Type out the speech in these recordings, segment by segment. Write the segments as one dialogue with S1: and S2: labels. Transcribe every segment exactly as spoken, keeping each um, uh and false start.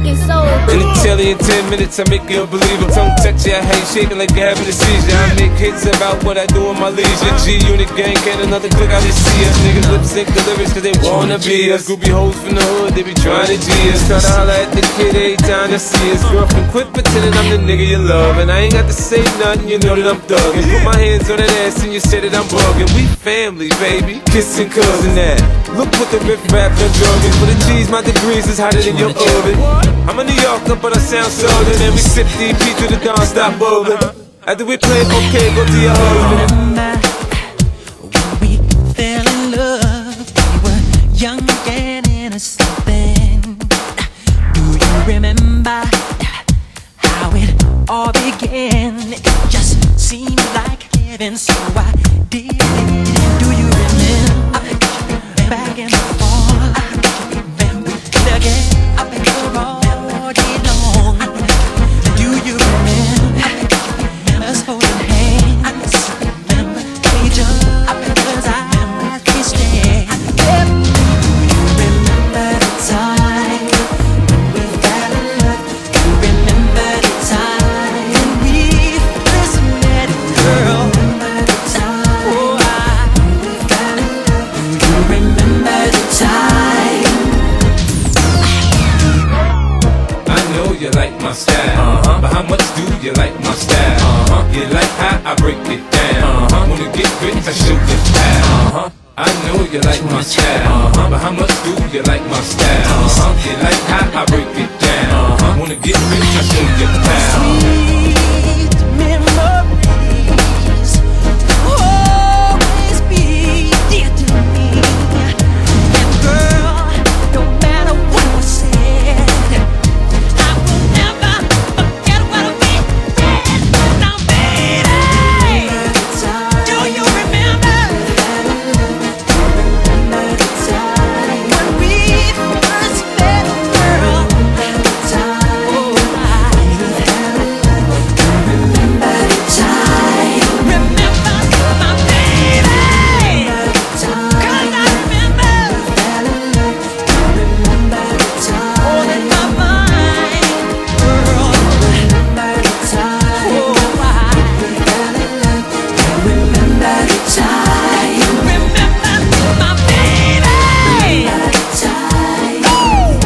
S1: fucking soul.
S2: In the telly in ten minutes, I make you a believer. Tongue touch ya, I hate shaking like you're having a seizure. I make hits about what I do in my leisure. G-Unit gang, can't another click, I just see us. Niggas lip sync the lyrics cause they wanna be us. Groupie hoes from the hood, they be trying to G us. Try to holler at the kid every time I see us. Girlfriend, quit pretending I'm the nigga you love. And I ain't got to say nothing, you know that I'm thuggin'. Put my hands on that ass and you say that I'm buggin'. We family, baby, kissing cousin that. Look what the riff rap done drugging. For the G's, my degrees is hotter than your oven. I'm a New Yorker, but I sound southern. And we sip D P to the dawn, stop bowling. After we play, okay, go to your husband.
S3: When we fell in love, we were young and innocent then. Do you remember how it all began? It just seemed like heaven, so I did it. Do you remember back in the fall? When we did again, I bet you're all day long. Do you remember us holding hands? Remember each other's eyes we stared. Do you remember the time when we fell in love? Do you remember the time when we first met, girl? Remember the time oh, I, when we fell in love? Do you remember the time?
S2: I know you like my style, uh-huh. But how much do you like my style? Uh-huh. You like how I break it down, uh-huh. Wanna get rich, I show you how, uh-huh. I know you like my style, uh-huh. But how much do you like my style? Uh-huh. You like how I break it down, uh-huh. Wanna get rich, I show you how.
S3: Sweet memories will always be dear to me. And girl, no matter what was said, I will never forget what we did. Now, baby, do you remember when we first met, girl? Oh, I remember the time. Remember my baby, 'cause I remember all in my mind, girl. Oh, I remember the time. Remember my baby. Ooh.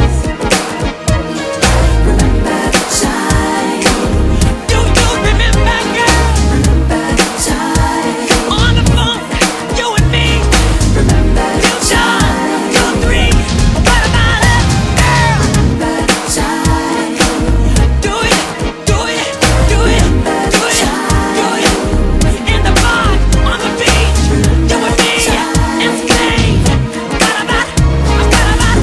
S3: Do you remember, girl? On the phone, you and me. You John, you three. What about it, girl? Do it, do it, do it, do it, do it. In the bar, on the beach, you and me in Spain. What about, what about,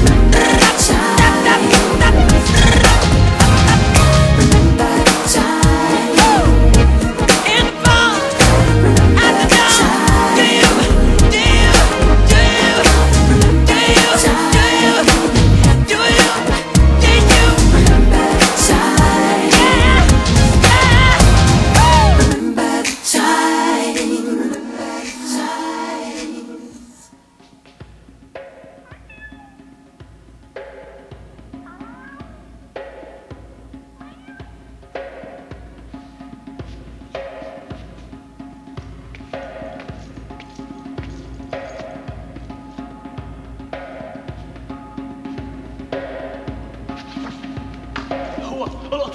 S3: in the bar, at the door. Do you, do you, do you, do you, do you, do you, do you? Yeah, yeah.
S4: Hold on, hold on.